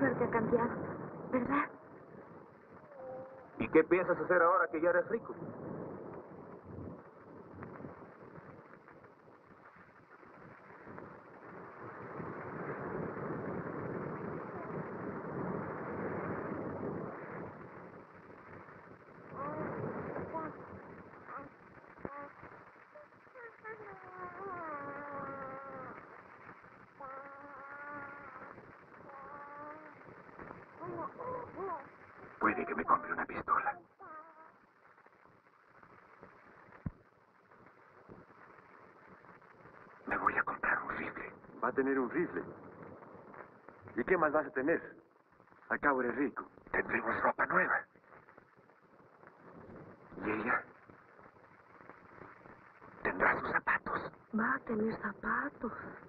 suerte ha cambiado, ¿verdad? ¿Y qué piensas hacer ahora que ya eres rico? Puede que me compre una pistola. Me voy a comprar un rifle. Va a tener un rifle. ¿Y qué más vas a tener? Al cabo eres rico. Tendremos ropa nueva. Y ella tendrá sus zapatos. Va a tener zapatos.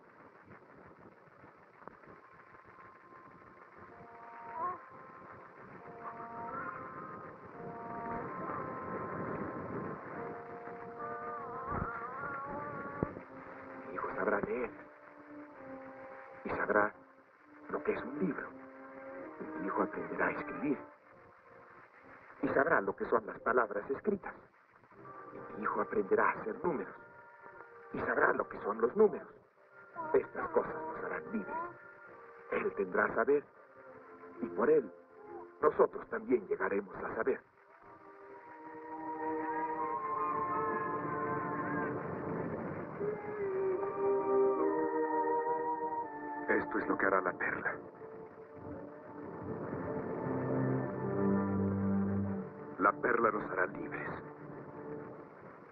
Mi hijo sabrá leer. Y sabrá lo que es un libro. Y mi hijo aprenderá a escribir. Y sabrá lo que son las palabras escritas. Y mi hijo aprenderá a hacer números. Y sabrá lo que son los números. Estas cosas nos harán libres. Él tendrá saber. Y por él, nosotros también llegaremos a saber. Esto es lo que hará la perla. La perla nos hará libres.